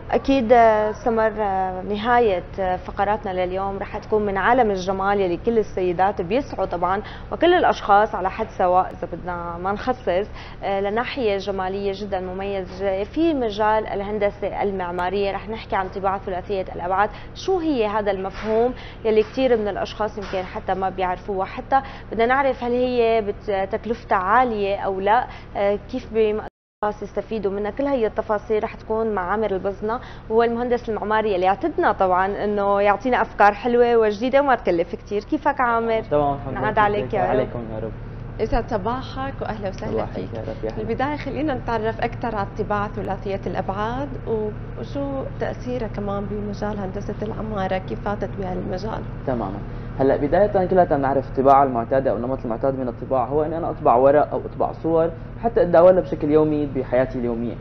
أكيد سمر، نهاية فقراتنا لليوم رح تكون من عالم الجمال يلي كل السيدات بيسعوا طبعا وكل الأشخاص على حد سواء إذا بدنا ما نخصص لناحية جمالية جدا مميزة في مجال الهندسة المعمارية. رح نحكي عن طباعة ثلاثية الأبعاد، شو هي هذا المفهوم يلي كثير من الأشخاص يمكن حتى ما بيعرفوها، حتى بدنا نعرف هل هي تكلفتها عالية أو لا، كيف يستفيدوا منها. كل هي التفاصيل رح تكون مع عامر البزنة، وهو المهندس المعماري اللي يعتدنا طبعا انه يعطينا افكار حلوه وجديده وما تكلف كثير. كيفك عامر؟ تمام الحمد لله. نعاد عليك يا رب. عليكم يا رب. يسعد صباحك واهلا وسهلا فيك. في البدايه خلينا نتعرف اكثر على الطباعه ثلاثيه الابعاد وشو تاثيرها كمان بمجال هندسه العماره، كيف فاتت بهذا المجال. تماما. هلا بدايه كلنا نعرف الطباعه المعتاده او النمط المعتاد من الطباعه هو اني انا اطبع ورق او اطبع صور حتى اتداولها بشكل يومي بحياتي اليوميه.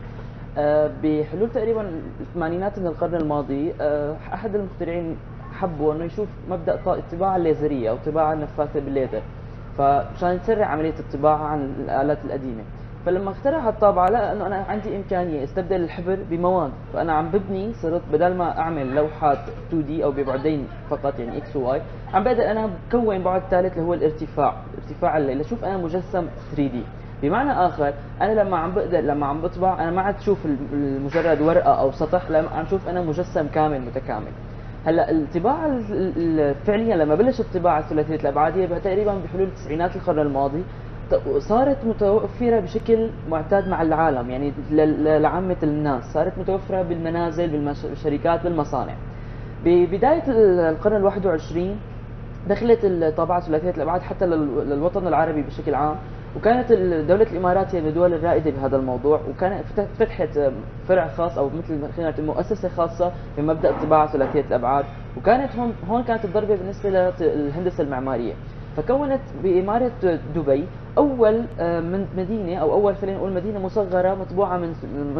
بحلول تقريبا الثمانينات من القرن الماضي احد المخترعين حبوا انه يشوف مبدا الطباعه الليزريه او الطباعه النفاثه بالليزر، فمشان تسرع عمليه الطباعه عن الالات القديمه. فلما اخترع هالطابعه لقى انه انا عندي امكانيه استبدل الحبر بمواد، فانا عم ببني صرت بدل ما اعمل لوحات 2 دي او ببعدين فقط يعني اكس وواي، عم بقدر انا بكون بعد ثالث اللي هو الارتفاع اللي اشوف انا مجسم 3 دي. بمعنى اخر انا لما عم بطبع انا ما عاد اشوف مجرد ورقه او سطح، لا عم شوف انا مجسم كامل متكامل. هلا الطباعه فعليا لما بلشت الطباعه ثلاثيه الابعاد هي تقريبا بحلول التسعينات القرن الماضي، صارت متوفره بشكل معتاد مع العالم، يعني لعامه الناس، صارت متوفره بالمنازل بالشركات بالمصانع. ببدايه القرن ال21 دخلت الطابعه ثلاثيه الابعاد حتى للوطن العربي بشكل عام، وكانت دولة الامارات هي من الدول الرائده بهذا الموضوع، وكانت فتحت فرع خاص او مثل خلينا نقول مؤسسه خاصه بمبدا الطباعه ثلاثيه الابعاد، وكانت هون كانت الضربه بالنسبه للهندسه المعماريه. فكونت باماره دبي اول من مدينه او اول خلينا نقول مدينه مصغره مطبوعه من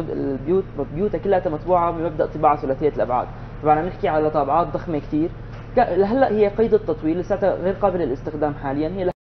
بيوتها كلها مطبوعه بمبدا طباعه ثلاثيه الابعاد. طبعا عم نحكي على طابعات ضخمه كثير، هلا هي قيد التطوير لساتها غير قابله للاستخدام حاليا، هي